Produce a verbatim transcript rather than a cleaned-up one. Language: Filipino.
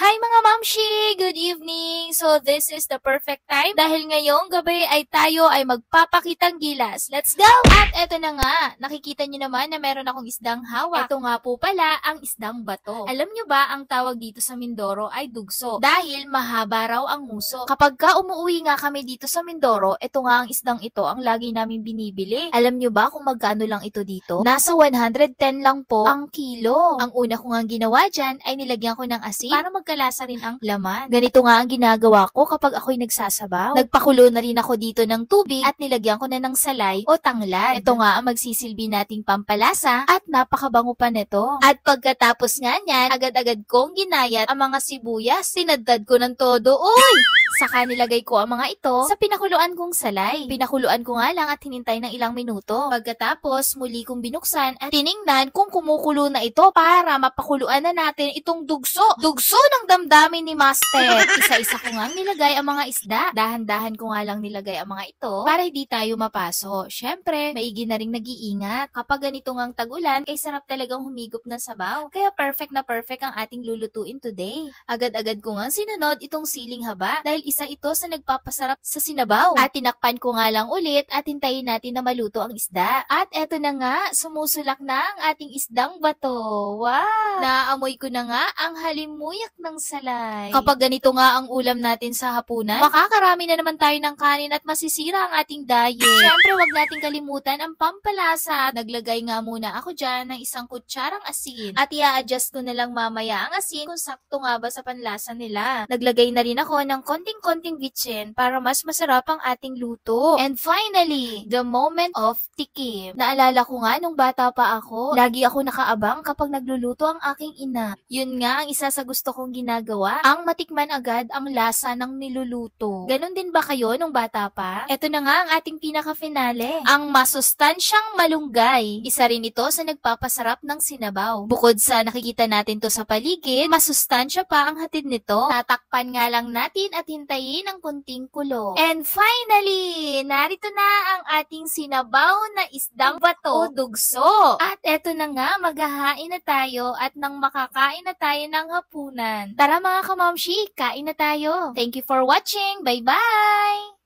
Hi mga mamshi! Good evening! So this is the perfect time dahil ngayong gabi ay tayo ay magpapakitang gilas. Let's go! At eto na nga, nakikita nyo naman na meron akong isdang hawak. Ito nga po pala ang isdang bato. Alam nyo ba ang tawag dito sa Mindoro ay dugso dahil mahaba raw ang nguso. Kapag ka umuwi nga kami dito sa Mindoro, ito nga ang isdang ito ang lagi namin binibili. Alam nyo ba kung magkano lang ito dito? Nasa one hundred ten lang po ang kilo. Ang una ko nga ginawa dyan ay nilagyan ko ng asin para magkalasa rin ang laman. Ganito nga ang ginagawa ko kapag ako'y nagsasabaw. Nagpakulo na rin ako dito ng tubig at nilagyan ko na ng salay o tanglad. Ito nga ang magsisilbi nating pampalasa at napakabango pa nito. At pagkatapos nga niyan, agad-agad kong ginayat ang mga sibuyas. Sinadad ko ng todo. Uy! Saka nilagay ko ang mga ito sa pinakuluan kong salay. Pinakuluan ko nga lang at hinintay ng ilang minuto. Pagkatapos, muli kong binuksan at tiningnan kung kumukulo na ito para mapakuluan na natin itong dugso. Dugso ng damdamin ni Master. Isa-isa ko nga nilagay ang mga isda. Dahan-dahan ko nga lang nilagay ang mga ito para hindi tayo mapaso. Syempre, maigi na rin nag-iingat. Kapag ganito ngang tag-ulan, ay sarap talagang humigop ng sabaw. Kaya perfect na perfect ang ating lulutuin today. Agad-agad ko nga sinunod itong siling haba dahil isa ito sa nagpapasarap sa sinabaw. At tinakpan ko nga lang ulit at hintayin natin na maluto ang isda. At eto na nga, sumusulak na ang ating isdang bato. Wow! Naamoy ko na nga ang halimuyak ng salay. Kapag ganito nga ang ulam natin sa hapunan, makakarami na naman tayo ng kanin at masisira ang ating diet. Siyempre, wag natin kalimutan ang pampalasa. Naglagay nga muna ako dyan ng isang kutsarang asin. At i-adjust ko na lang mamaya ang asin kung sakto nga ba sa panlasa nila. Naglagay na rin ako ng konting-konting bitchin para mas masarap ang ating luto. And finally, the moment of tikim. Naalala ko nga nung bata pa ako, lagi ako nakaabang kapag nagluluto ang aking ina. Yun nga ang isa sa gusto kong ginagawa, ang matikman agad ang lasa ng niluluto. Ganon din ba kayo nung bata pa? Ito na nga ang ating pinaka-finale, ang masustansyang malunggay. Isa rin ito sa nagpapasarap ng sinabaw. Bukod sa nakikita natin to sa paligid, masustansya pa ang hatid nito. Tatakpan nga lang natin at hintayin ang kunting kulo. And finally, narito na ang ating sinabaw na isdang bato o dugso. At eto na nga, maghahain na tayo at nang makakain na tayo ng hapunan. Tara mga kamamshi, kain na tayo. Thank you for watching. Bye-bye!